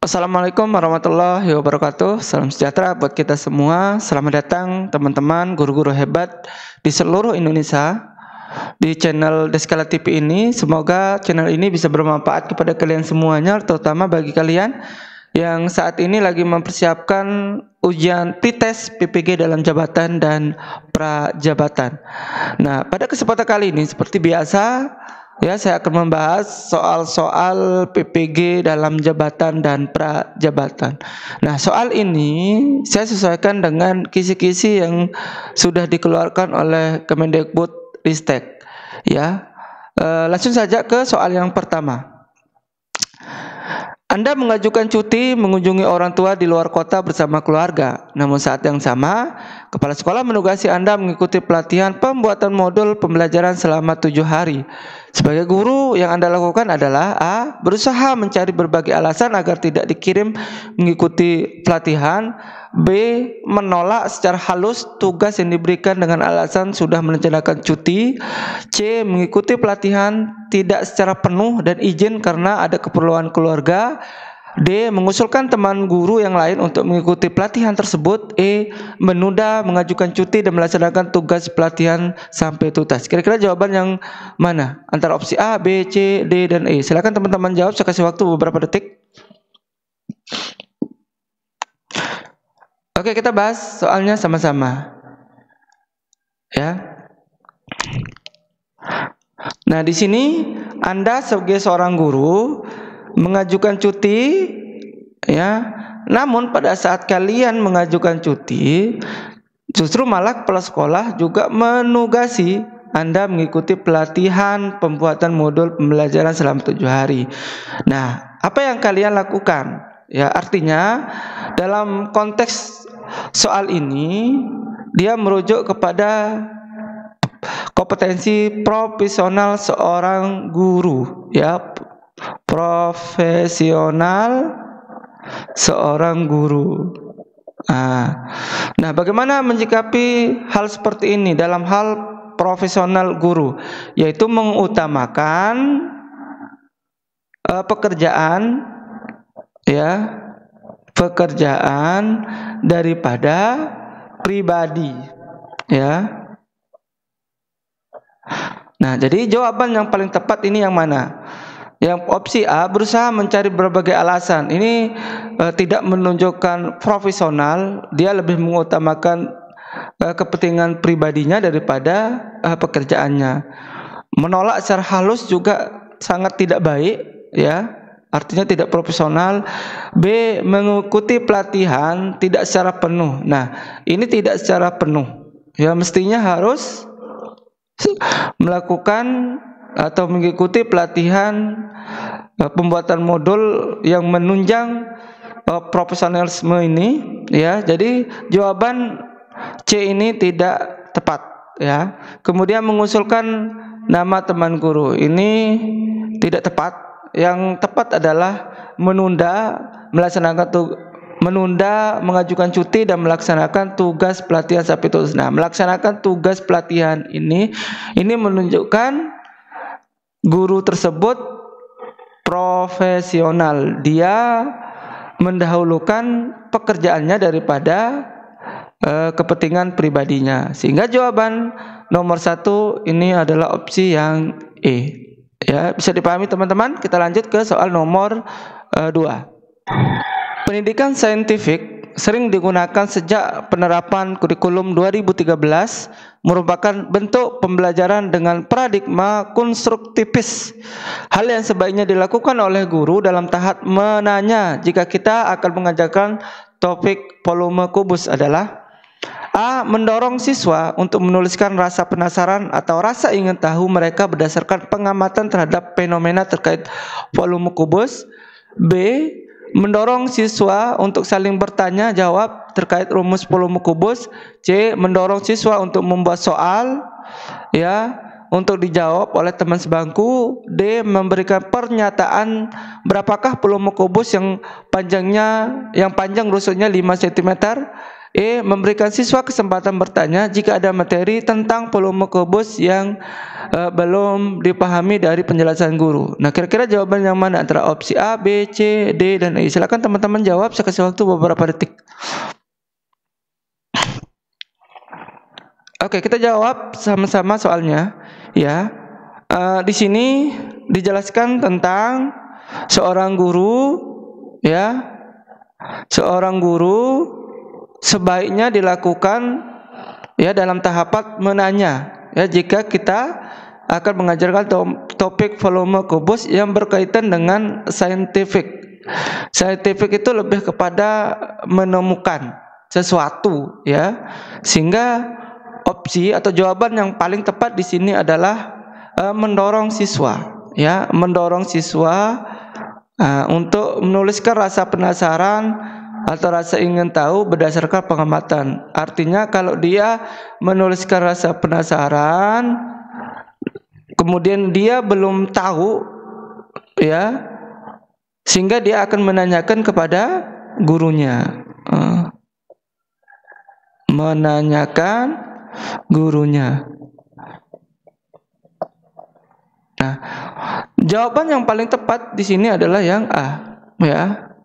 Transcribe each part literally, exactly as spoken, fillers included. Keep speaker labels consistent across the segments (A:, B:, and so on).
A: Assalamualaikum warahmatullahi wabarakatuh. Salam sejahtera buat kita semua. Selamat datang teman-teman guru-guru hebat di seluruh Indonesia di channel Deskala T V ini. Semoga channel ini bisa bermanfaat kepada kalian semuanya, terutama bagi kalian yang saat ini lagi mempersiapkan ujian P-tes P P G dalam jabatan dan prajabatan. Nah, pada kesempatan kali ini seperti biasa ya, saya akan membahas soal-soal P P G dalam jabatan dan prajabatan. Nah, soal ini saya sesuaikan dengan kisi-kisi yang sudah dikeluarkan oleh Kemendikbudristek. Ya, e, langsung saja ke soal yang pertama. Anda mengajukan cuti mengunjungi orang tua di luar kota bersama keluarga. Namun saat yang sama, kepala sekolah menugasi Anda mengikuti pelatihan pembuatan modul pembelajaran selama tujuh hari. Sebagai guru, yang Anda lakukan adalah A. Berusaha mencari berbagai alasan agar tidak dikirim mengikuti pelatihan. B. Menolak secara halus tugas yang diberikan dengan alasan sudah merencanakan cuti. C. Mengikuti pelatihan tidak secara penuh dan izin karena ada keperluan keluarga. D. Mengusulkan teman guru yang lain untuk mengikuti pelatihan tersebut. E. Menunda mengajukan cuti dan melaksanakan tugas pelatihan sampai tuntas. Kira-kira jawaban yang mana? Antara opsi A, B, C, D, dan E. Silakan teman-teman jawab. Saya kasih waktu beberapa detik. Oke, kita bahas soalnya sama-sama. Ya. Nah, di sini Anda sebagai seorang guru mengajukan cuti, ya. Namun pada saat kalian mengajukan cuti, justru malah kepala sekolah juga menugasi Anda mengikuti pelatihan pembuatan modul pembelajaran selama tujuh hari. Nah, apa yang kalian lakukan? Ya, artinya dalam konteks soal ini dia merujuk kepada kompetensi profesional seorang guru, ya, profesional seorang guru. Nah, nah, bagaimana menyikapi hal seperti ini dalam hal profesional guru, yaitu mengutamakan uh, pekerjaan, ya, pekerjaan daripada pribadi, ya. Nah, jadi jawaban yang paling tepat ini yang mana? Yang opsi A, berusaha mencari berbagai alasan. Ini uh, tidak menunjukkan profesional, dia lebih mengutamakan uh, kepentingan pribadinya daripada uh, pekerjaannya. Menolak secara halus juga sangat tidak baik, ya. Artinya tidak profesional. B. Mengikuti pelatihan tidak secara penuh. Nah, ini tidak secara penuh. Ya, mestinya harus melakukan atau mengikuti pelatihan uh, pembuatan modul yang menunjang uh, profesionalisme ini, ya. Jadi jawaban C ini tidak tepat, ya. Kemudian mengusulkan nama teman guru, ini tidak tepat. Yang tepat adalah menunda melaksanakan tu, menunda mengajukan cuti dan melaksanakan tugas pelatihan sampai tuntas. Nah, melaksanakan tugas pelatihan ini ini menunjukkan guru tersebut profesional. Dia mendahulukan pekerjaannya daripada uh, kepentingan pribadinya. Sehingga jawaban nomor satu ini adalah opsi yang E. Ya, bisa dipahami teman-teman. Kita lanjut ke soal nomor uh, dua. Pendidikan saintifik sering digunakan sejak penerapan kurikulum dua ribu tiga belas, merupakan bentuk pembelajaran dengan paradigma konstruktivis. Hal yang sebaiknya dilakukan oleh guru dalam tahap menanya jika kita akan mengajarkan topik volume kubus adalah A. Mendorong siswa untuk menuliskan rasa penasaran atau rasa ingin tahu mereka berdasarkan pengamatan terhadap fenomena terkait volume kubus. B. Mendorong siswa untuk saling bertanya jawab terkait rumus volume kubus. C. Mendorong siswa untuk membuat soal, ya, untuk dijawab oleh teman sebangku. D. Memberikan pernyataan berapakah volume kubus yang panjangnya yang panjang rusuknya lima sentimeter. E. Memberikan siswa kesempatan bertanya jika ada materi tentang volume kubus yang uh, belum dipahami dari penjelasan guru. Nah, kira-kira jawaban yang mana antara opsi A, B, C, D, dan E? Silakan teman-teman jawab, saya kasih waktu beberapa detik. Oke, kita jawab sama-sama soalnya, ya. Uh, di sini dijelaskan tentang seorang guru, ya, seorang guru sebaiknya dilakukan ya dalam tahapan menanya, ya, jika kita akan mengajarkan topik volume kubus yang berkaitan dengan scientific. Scientific itu lebih kepada menemukan sesuatu, ya, sehingga opsi atau jawaban yang paling tepat di sini adalah uh, mendorong siswa, ya, mendorong siswa uh, untuk menuliskan rasa penasaran atau rasa ingin tahu berdasarkan pengamatan. Artinya kalau dia menuliskan rasa penasaran, kemudian dia belum tahu, ya, sehingga dia akan menanyakan kepada gurunya, uh, menanyakan gurunya. Nah, jawaban yang paling tepat di sini adalah yang A, ya.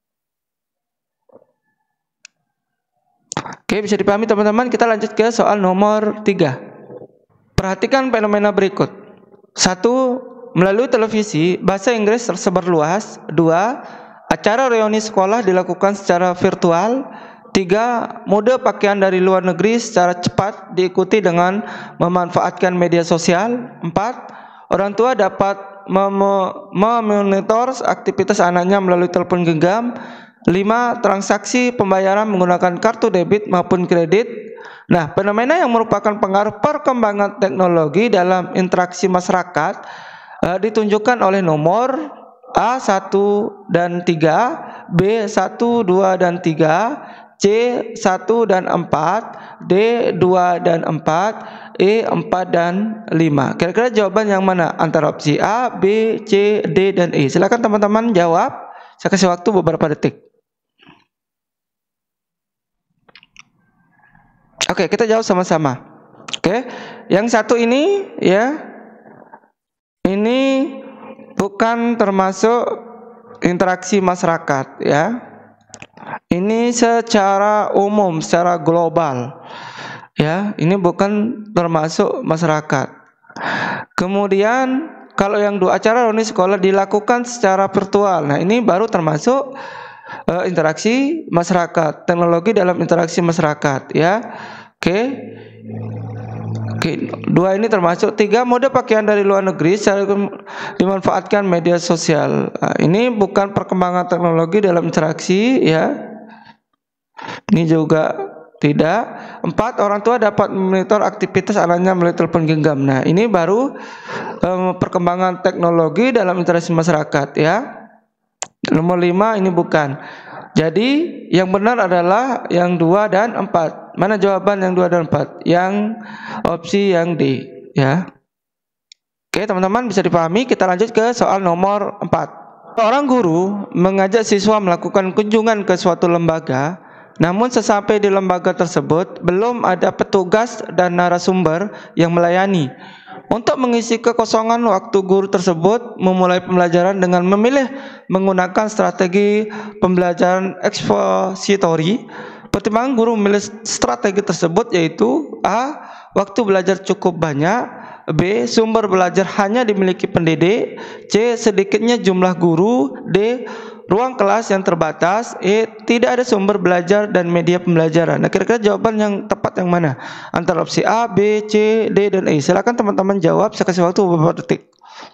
A: Oke, bisa dipahami teman-teman. Kita lanjut ke soal nomor tiga. Perhatikan fenomena berikut. Satu, melalui televisi bahasa Inggris tersebar luas. Dua, acara reuni sekolah dilakukan secara virtual. Tiga, mode pakaian dari luar negeri secara cepat diikuti dengan memanfaatkan media sosial. Empat, orang tua dapat memonitor aktivitas anaknya melalui telepon genggam. Lima, transaksi pembayaran menggunakan kartu debit maupun kredit. Nah, fenomena yang merupakan pengaruh perkembangan teknologi dalam interaksi masyarakat uh, ditunjukkan oleh nomor A satu dan tiga, B satu, dua dan tiga, C satu dan empat, D dua dan empat, E empat dan lima. Kira-kira jawaban yang mana antara opsi A, B, C, D dan E? Silakan teman-teman jawab. Saya kasih waktu beberapa detik. Oke, kita jawab sama-sama. Oke, yang satu ini, ya, ini bukan termasuk interaksi masyarakat, ya. Ini secara umum, secara global, ya. Ini bukan termasuk masyarakat. Kemudian kalau yang dua, acara reuni sekolah dilakukan secara virtual. Nah, ini baru termasuk uh, interaksi masyarakat, teknologi dalam interaksi masyarakat, ya. Oke, oke, dua ini termasuk. Tiga, mode pakaian dari luar negeri secara dimanfaatkan media sosial. Nah, ini bukan perkembangan teknologi dalam interaksi, ya. Ini juga tidak. Empat, orang tua dapat memonitor aktivitas anaknya melalui telepon genggam. Nah, ini baru um, perkembangan teknologi dalam interaksi masyarakat, ya. Nomor lima ini bukan. Jadi yang benar adalah yang dua dan empat. Mana jawaban yang dua dan empat? Yang opsi yang D, ya. Oke, teman-teman bisa dipahami. Kita lanjut ke soal nomor empat. Seorang guru mengajak siswa melakukan kunjungan ke suatu lembaga. Namun sesampai di lembaga tersebut belum ada petugas dan narasumber yang melayani. Untuk mengisi kekosongan waktu, guru tersebut memulai pembelajaran dengan memilih menggunakan strategi pembelajaran ekspositori. Pertimbangan guru memilih strategi tersebut yaitu A. Waktu belajar cukup banyak, B. Sumber belajar hanya dimiliki pendidik, C. Sedikitnya jumlah guru, D. Ruang kelas yang terbatas, E. Tidak ada sumber belajar dan media pembelajaran. Nah, kira-kira jawaban yang tepat yang mana? Antara opsi A, B, C, D, dan E. Silakan teman-teman jawab. Saya kasih waktu beberapa detik.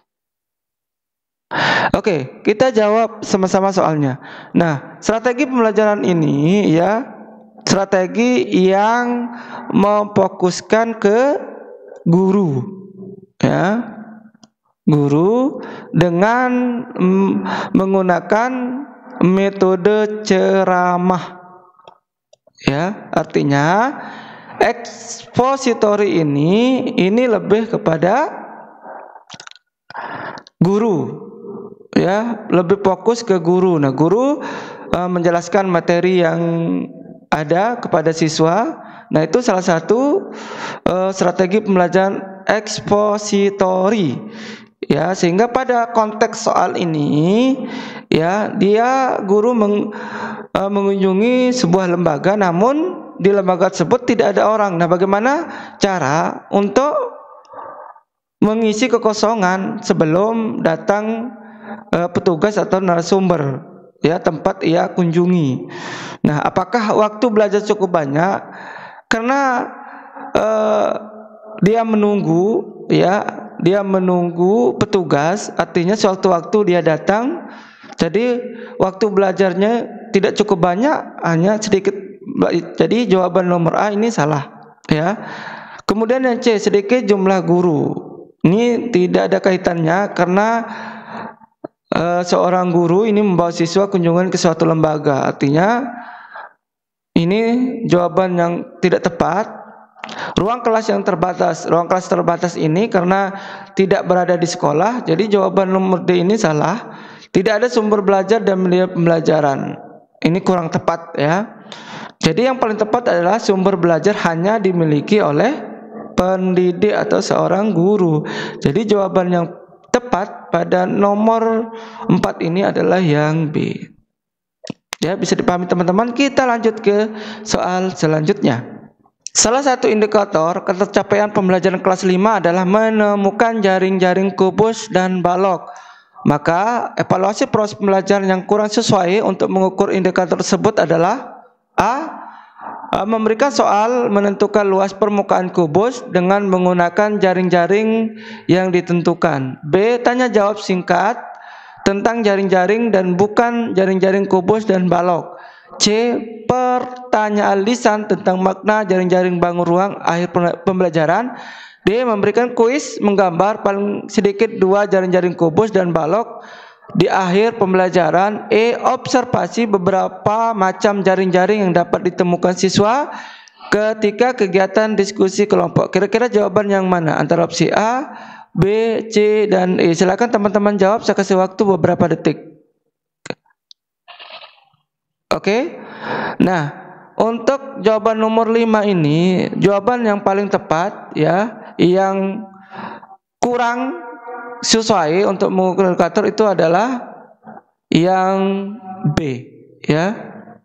A: Oke, kita jawab sama-sama soalnya. Nah, strategi pembelajaran ini, ya, strategi yang memfokuskan ke guru, ya. Guru dengan mm, menggunakan metode ceramah, ya. Artinya ekspositori ini ini lebih kepada guru, ya, lebih fokus ke guru. Nah, guru uh, menjelaskan materi yang ada kepada siswa. Nah, itu salah satu uh, strategi pembelajaran ekspositori, ya, sehingga pada konteks soal ini, ya, dia guru meng, uh, mengunjungi sebuah lembaga, namun di lembaga tersebut tidak ada orang. Nah, bagaimana cara untuk mengisi kekosongan sebelum datang uh, petugas atau narasumber, ya, tempat ia kunjungi. Nah, apakah waktu belajar cukup banyak? Karena uh, dia menunggu, ya, dia menunggu petugas, artinya sewaktu-waktu dia datang, jadi waktu belajarnya tidak cukup banyak, hanya sedikit. Jadi jawaban nomor A ini salah, ya. Kemudian yang C, sedikit jumlah guru. Ini tidak ada kaitannya karena uh, seorang guru ini membawa siswa kunjungan ke suatu lembaga, artinya ini jawaban yang tidak tepat. Ruang kelas yang terbatas, ruang kelas terbatas ini karena tidak berada di sekolah, jadi jawaban nomor D ini salah. Tidak ada sumber belajar dan media pembelajaran, ini kurang tepat, ya. Jadi yang paling tepat adalah sumber belajar hanya dimiliki oleh pendidik atau seorang guru. Jadi jawaban yang tepat pada nomor empat ini adalah yang B. Ya, bisa dipahami teman-teman. Kita lanjut ke soal selanjutnya. Salah satu indikator ketercapaian pembelajaran kelas lima adalah menemukan jaring-jaring kubus dan balok. Maka evaluasi proses pembelajaran yang kurang sesuai untuk mengukur indikator tersebut adalah A. Memberikan soal menentukan luas permukaan kubus dengan menggunakan jaring-jaring yang ditentukan. B. Tanya jawab singkat tentang jaring-jaring dan bukan jaring-jaring kubus dan balok. C. Pertanyaan lisan tentang makna jaring-jaring bangun ruang akhir pembelajaran. D. Memberikan kuis menggambar paling sedikit dua jaring-jaring kubus dan balok di akhir pembelajaran. E. Observasi beberapa macam jaring-jaring yang dapat ditemukan siswa ketika kegiatan diskusi kelompok. Kira-kira jawaban yang mana antara opsi A, B, C, dan E? Silakan teman-teman jawab, saya kasih waktu beberapa detik. Oke. Nah, untuk jawaban nomor lima ini, jawaban yang paling tepat, ya, yang kurang sesuai untuk mengukur indikator itu adalah yang B, ya.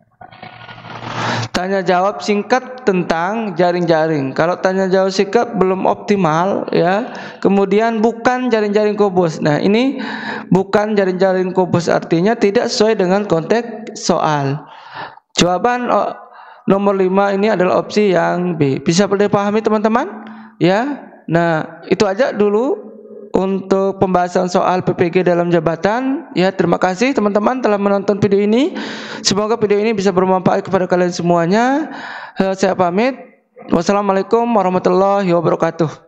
A: Tanya jawab singkat tentang jaring-jaring. Kalau tanya jawab singkat belum optimal, ya. Kemudian bukan jaring-jaring kubus. Nah, ini bukan jaring-jaring kubus artinya tidak sesuai dengan konteks soal. Jawaban oh, nomor lima ini adalah opsi yang B. Bisa dipahami teman-teman? Ya. Nah, itu aja dulu untuk pembahasan soal P P G dalam jabatan. Ya, terima kasih teman-teman telah menonton video ini. Semoga video ini bisa bermanfaat kepada kalian semuanya. Saya pamit. Wassalamualaikum warahmatullahi wabarakatuh.